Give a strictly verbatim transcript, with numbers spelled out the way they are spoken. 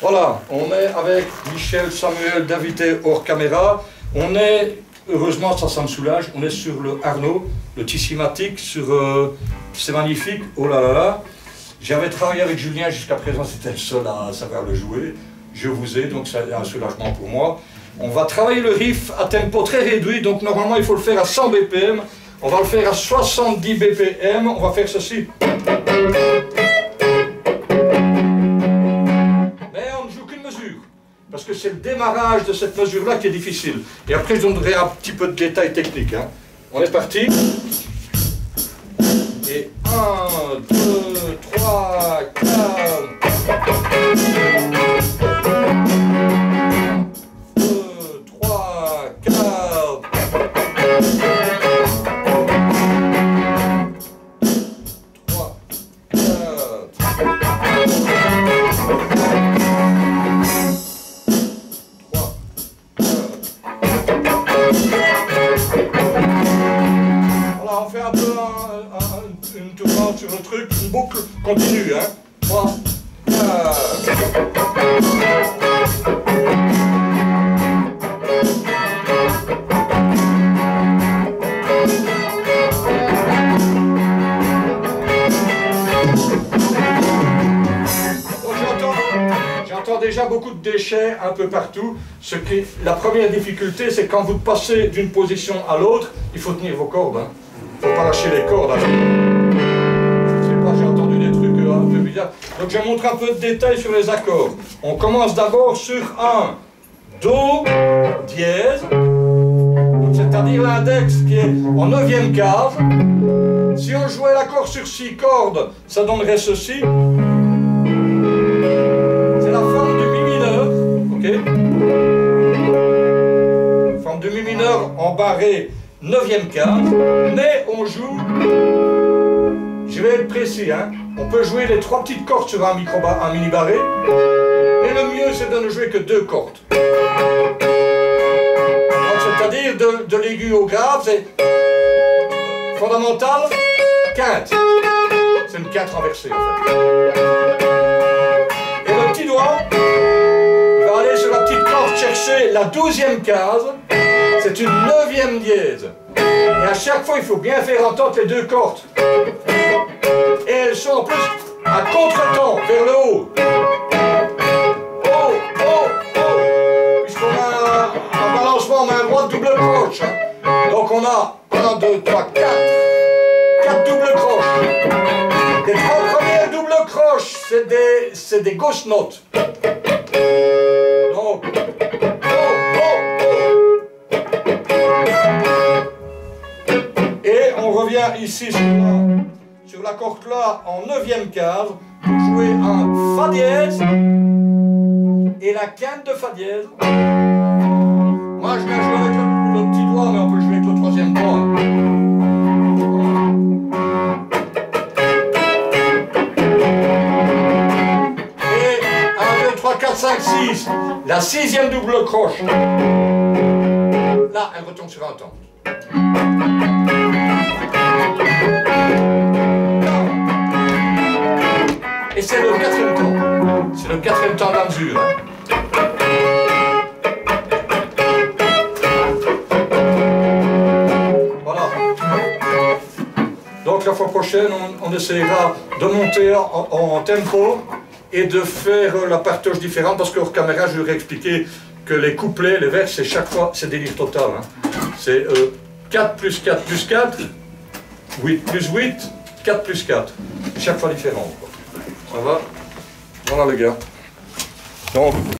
Voilà, on est avec Michel Samuel d'invité hors caméra. On est, heureusement ça, ça me soulage, on est sur le Arnaud, le Tissimatic, sur... Euh, c'est magnifique, oh là là là. J'avais travaillé avec Julien jusqu'à présent, c'était le seul à savoir le jouer. Je vous ai, donc c'est un soulagement pour moi. On va travailler le riff à tempo très réduit, donc normalement il faut le faire à cent B P M. On va le faire à soixante-dix B P M, on va faire ceci. Parce que c'est le démarrage de cette mesure-là qui est difficile. Et après, je donnerai un petit peu de détails techniques. Hein. On est parti. Et un, deux, trois, quatre. deux, trois, quatre. trois, Voilà, on fait un peu un, un, une tournante sur le truc, une boucle continue, hein. trois, quatre. J'entends déjà beaucoup de déchets un peu partout. Ce qui, la première difficulté, c'est quand vous passez d'une position à l'autre, il faut tenir vos cordes. Hein. Il ne faut pas lâcher les cordes. Hein. Je ne sais pas, j'ai entendu des trucs un peu bizarres. Donc je montre un peu de détails sur les accords. On commence d'abord sur un Do dièse, c'est-à-dire l'index qui est en neuvième case. Si on jouait l'accord sur six cordes, ça donnerait ceci. Forme de mi mineur en barré neuvième case, mais on joue, je vais être précis, hein, on peut jouer les trois petites cordes sur un, micro un mini barré, et le mieux c'est de ne jouer que deux cordes. C'est-à-dire de, de l'aigu au grave, c'est fondamental, quinte. C'est une quinte renversée en fait. Et le petit doigt aller sur la petite corde chercher la douzième case, c'est une neuvième dièse. Et à chaque fois, il faut bien faire entendre les deux cordes. Et elles sont en plus à contre-temps, vers le haut. Oh, oh, oh. Puisqu'on a un balancement main droite double croche. Hein. Donc on a un, deux, trois, quatre. Quatre doubles croches. Les trois premières doubles croches, c'est des, c'est des ghost notes. Donc, oh, oh, oh. Et on revient ici sur la, sur la corde là en neuvième case pour jouer un Fa dièse et la quinte de Fa dièse. Moi je viens jouer avec le, le petit doigt, mais on peut jouer avec le troisième doigt. quatre, cinq, six, la sixième double croche. Là, elle retombe sur un temps. Et c'est le quatrième temps. C'est le quatrième temps de la mesure. Voilà. Donc la fois prochaine, on, on essaiera de monter en, en, en tempo et de faire la partage différente, parce qu'hors caméra, je lui ai expliqué que les couplets, les vers, c'est chaque fois, c'est délire total. Hein. C'est euh, quatre plus quatre plus quatre, huit plus huit, quatre plus quatre. Chaque fois différent. Quoi. Ça va? Voilà les gars. Donc,